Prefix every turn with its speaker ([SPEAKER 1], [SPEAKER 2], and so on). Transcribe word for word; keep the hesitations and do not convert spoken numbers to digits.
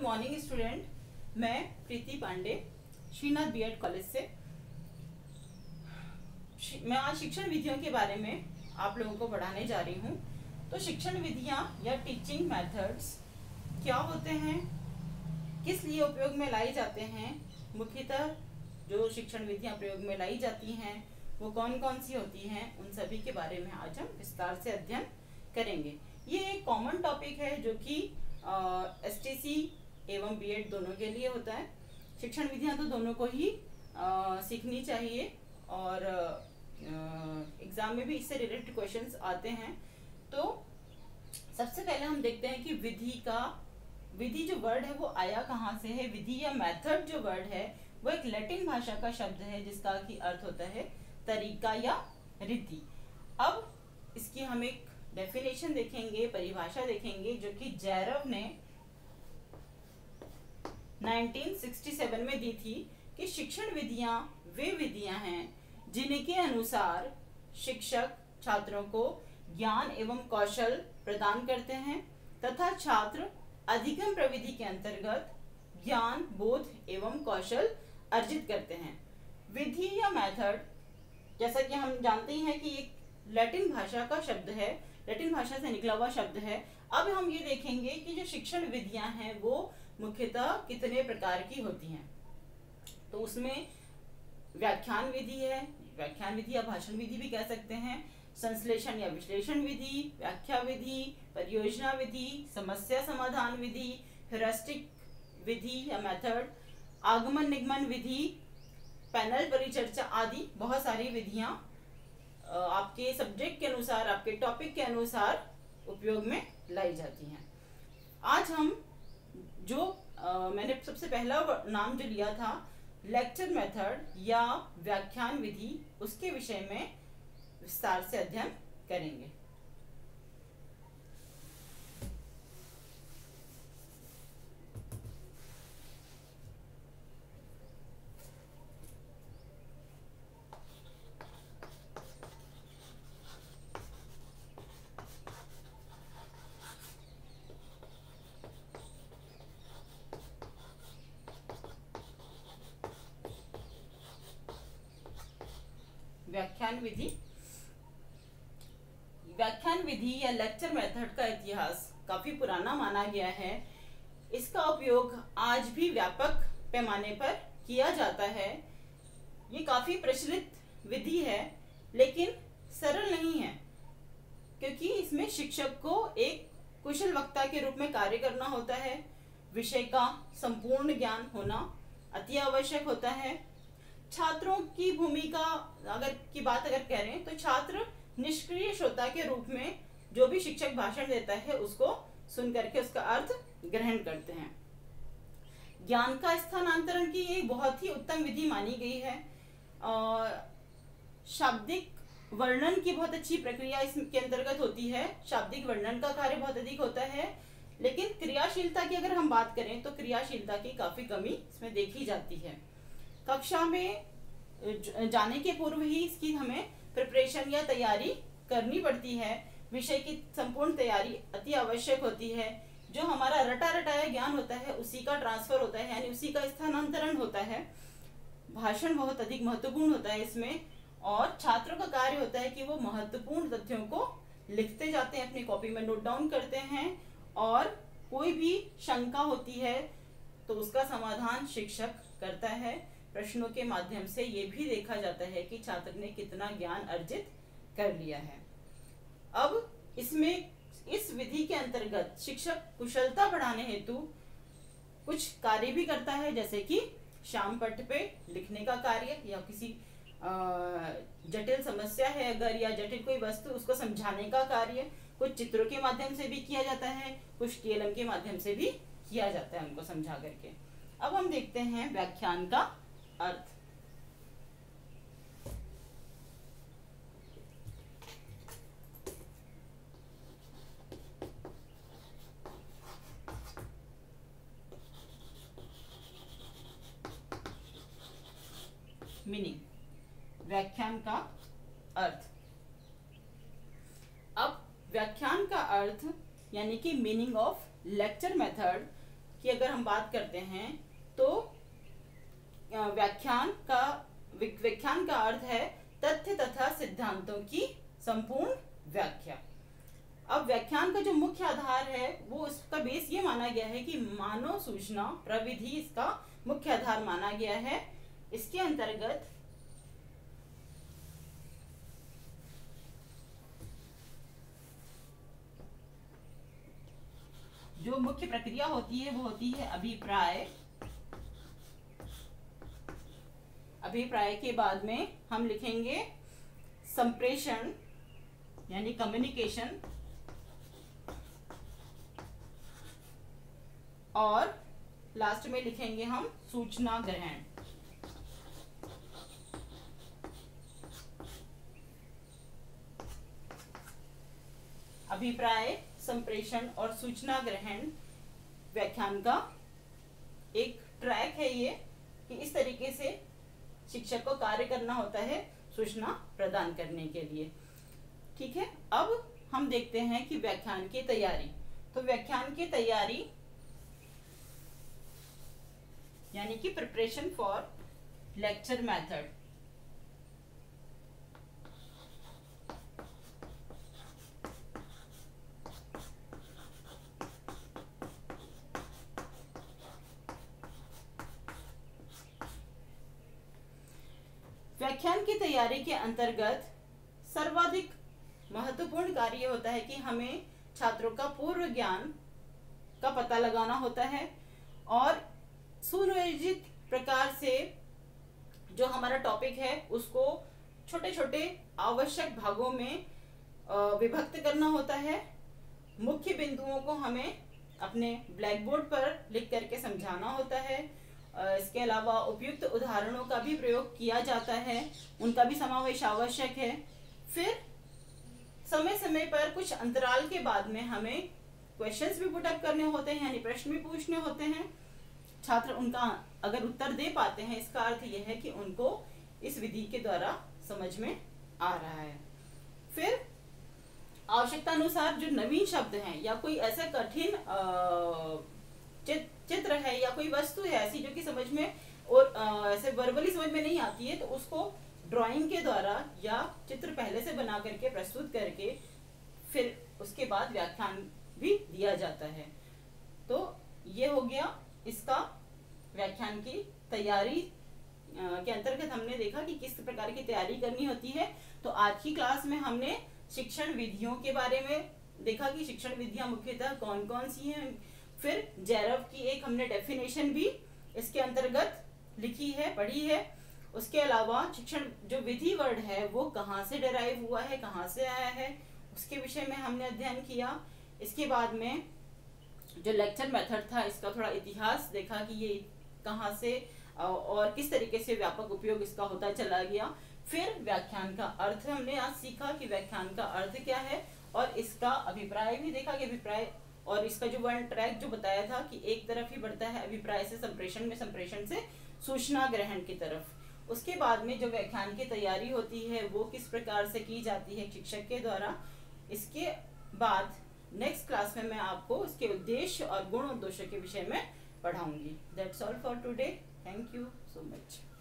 [SPEAKER 1] Morning student, मैं Preeti Pandey Shrinath BEd college से। मैं आज शिक्षण विधियों के बारे में आप लोगों को पढ़ाने जा रही हूँ। तो शिक्षण विधियाँ या टीचिंग मेथड्स क्या होते हैं, किस लिए उपयोग में लाई जाते हैं, मुख्यतः जो शिक्षण विधियाँ प्रयोग में लाई जाती हैं वो कौन कौन सी होती हैं, उन सभी के बारे में आज हम विस्तार से अध्ययन करेंगे। ये एक कॉमन टॉपिक है जो कि एसटीसी एवं बीएड दोनों के लिए होता है। शिक्षण विधियां तो दोनों को ही आ, सीखनी चाहिए और एग्जाम में भी इससे रिलेटेड क्वेश्चंस आते हैं। तो सबसे पहले हम देखते हैं कि विधि का विधि जो वर्ड है वो आया कहाँ से है। विधि या मेथड जो वर्ड है वो एक लैटिन भाषा का शब्द है जिसका की अर्थ होता है तरीका या रीति। अब इसकी हम एक डेफिनेशन देखेंगे, परिभाषा देखेंगे जो कि जैरव ने उन्नीस सौ सरसठ में दी थी कि शिक्षण विधियां वे विधियां हैं जिनके अनुसार शिक्षक छात्रों को ज्ञान एवं कौशल प्रदान करते हैं तथा छात्र अधिगम प्रविधि के अंतर्गत ज्ञान, बोध एवं कौशल अर्जित करते हैं। विधि या मेथड, जैसा कि हम जानते हैं कि एक लैटिन भाषा का शब्द है, लैटिन भाषा से निकला हुआ शब्द है। अब हम ये देखेंगे कि जो शिक्षण विधियां हैं वो मुख्यतः कितने प्रकार की होती हैं। तो उसमें व्याख्यान विधि है, व्याख्यान विधि या भाषण विधि भी कह सकते हैं, संश्लेषण या विश्लेषण विधि, व्याख्या विधि, परियोजना विधि, समस्या समाधान विधि, हेरास्टिक विधि या मेथड, आगमन निगमन विधि, पैनल परिचर्चा आदि बहुत सारी विधियां आपके सब्जेक्ट के अनुसार, आपके टॉपिक के अनुसार उपयोग में लाई जाती हैं। आज हम जो आ, मैंने सबसे पहला नाम जो लिया था लेक्चर मेथड या व्याख्यान विधि, उसके विषय में विस्तार से अध्ययन करेंगे। व्याख्यान विधि। व्याख्यान विधि या लेक्चर मेथड का इतिहास काफी पुराना माना गया है। इसका उपयोग आज भी व्यापक पैमाने पर किया जाता है। ये काफी प्रचलित विधि है लेकिन सरल नहीं है, क्योंकि इसमें शिक्षक को एक कुशल वक्ता के रूप में कार्य करना होता है। विषय का संपूर्ण ज्ञान होना अति आवश्यक होता है। छात्रों की भूमिका अगर की बात अगर करें तो छात्र निष्क्रिय श्रोता के रूप में जो भी शिक्षक भाषण देता है उसको सुन करके उसका अर्थ ग्रहण करते हैं। ज्ञान का स्थानांतरण की एक बहुत ही उत्तम विधि मानी गई है। शाब्दिक वर्णन की बहुत अच्छी प्रक्रिया इसके अंतर्गत होती है। शाब्दिक वर्णन का कार्य बहुत अधिक होता है, लेकिन क्रियाशीलता की अगर हम बात करें तो क्रियाशीलता की काफी कमी इसमें देखी जाती है। कक्षा में जाने के पूर्व ही इसकी हमें प्रिपरेशन या तैयारी करनी पड़ती है। विषय की संपूर्ण तैयारी अति आवश्यक होती है। जो हमारा रटा रटाया ज्ञान होता है उसी का ट्रांसफर होता है, यानी उसी का स्थानांतरण होता है। भाषण बहुत अधिक महत्वपूर्ण होता है इसमें, और छात्रों का कार्य होता है कि वो महत्वपूर्ण तथ्यों को लिखते जाते हैं, अपनी कॉपी में नोट डाउन करते हैं, और कोई भी शंका होती है तो उसका समाधान शिक्षक करता है। प्रश्नों के माध्यम से ये भी देखा जाता है कि छात्र ने कितना ज्ञान अर्जित कर लिया है। अब इसमें इस विधि के अंतर्गत शिक्षक कुशलता बढ़ाने हेतु कुछ कार्य भी करता है, जैसे कि श्याम पट्ट पे लिखने का कार्य, या किसी जटिल समस्या है अगर या जटिल कोई वस्तु उसको समझाने का कार्य कुछ चित्रों के माध्यम से भी किया जाता है, कुछ टीएलएम के माध्यम से भी किया जाता है उनको समझा करके। अब हम देखते हैं व्याख्यान का अर्थ। मीनिंग, व्याख्यान का अर्थ। अब व्याख्यान का अर्थ यानी कि मीनिंग ऑफ लेक्चर मेथड कि अगर हम बात करते हैं तो व्याख्यान का व्याख्यान का अर्थ है तथ्य तथा सिद्धांतों की संपूर्ण व्याख्या। अब व्याख्यान का जो मुख्य आधार है वो इसका बेस ये माना गया है कि मानव सूचना प्रविधि इसका मुख्य आधार माना गया है। इसके अंतर्गत जो मुख्य प्रक्रिया होती है वो होती है अभिप्राय। अभिप्राय के बाद में हम लिखेंगे संप्रेषण यानी कम्युनिकेशन, और लास्ट में लिखेंगे हम सूचना ग्रहण। अभिप्राय, संप्रेषण और सूचना ग्रहण व्याख्यान का एक ट्रैक है ये, कि इस तरीके से शिक्षक को कार्य करना होता है सूचना प्रदान करने के लिए। ठीक है, अब हम देखते हैं कि व्याख्यान की तैयारी। तो व्याख्यान की तैयारी यानी कि प्रिपरेशन फॉर लेक्चर मेथड। व्याख्यान की तैयारी के अंतर्गत सर्वाधिक महत्वपूर्ण कार्य होता है कि हमें छात्रों का पूर्व ज्ञान का पता लगाना होता है और सुनियोजित प्रकार से जो हमारा टॉपिक है उसको छोटे छोटे आवश्यक भागों में विभक्त करना होता है। मुख्य बिंदुओं को हमें अपने ब्लैक बोर्ड पर लिख करके समझाना होता है। इसके अलावा उपयुक्त उदाहरणों का भी प्रयोग किया जाता है, उनका भी समावेश आवश्यक है। फिर समय समय पर कुछ अंतराल के बाद में हमें क्वेश्चंस भी पुट अप करने होते हैं, यानी प्रश्न भी पूछने होते हैं। छात्र उनका अगर उत्तर दे पाते हैं, इसका अर्थ यह है कि उनको इस विधि के द्वारा समझ में आ रहा है। फिर आवश्यकता अनुसार जो नवीन शब्द हैं या कोई ऐसा कठिन चित्र है या कोई वस्तु है ऐसी जो कि समझ में और ऐसे वर्बली समझ में नहीं आती है, तो उसको ड्राइंग के द्वारा या चित्र पहले से बना करके प्रस्तुत करके फिर उसके बाद व्याख्यान भी दिया जाता है। तो ये हो गया इसका व्याख्यान की तैयारी के अंतर्गत हमने देखा कि किस प्रकार की तैयारी करनी होती है। तो आज की क्लास में हमने शिक्षण विधियों के बारे में देखा कि शिक्षण विधियां मुख्यतः कौन कौन सी हैं। फिर जैरव की एक हमने डेफिनेशन भी इसके अंतर्गत लिखी है, पढ़ी है। उसके अलावा शिक्षण जो विधि वर्ड है वो कहाँ से डेराइव हुआ है, कहाँ से आया है, उसके विषय में हमने अध्ययन किया। इसके बाद में जो लेक्चर मेथड था इसका थोड़ा इतिहास देखा कि ये कहाँ से और किस तरीके से व्यापक उपयोग इसका होता चला गया। फिर व्याख्यान का अर्थ हमने आज सीखा कि व्याख्यान का अर्थ क्या है, और इसका अभिप्राय भी देखा कि अभिप्राय और इसका जो वन ट्रैक जो बताया था कि एक तरफ ही बढ़ता है अभिप्राय से संप्रेषण में, संप्रेषण से सूचना ग्रहण की तरफ। उसके बाद में जो व्याख्यान की तैयारी होती है वो किस प्रकार से की जाती है शिक्षक के द्वारा। इसके बाद नेक्स्ट क्लास में मैं आपको इसके उद्देश्य और गुण उद्देश्य के विषय में पढ़ाऊंगी। That's all for today. Thank you so much.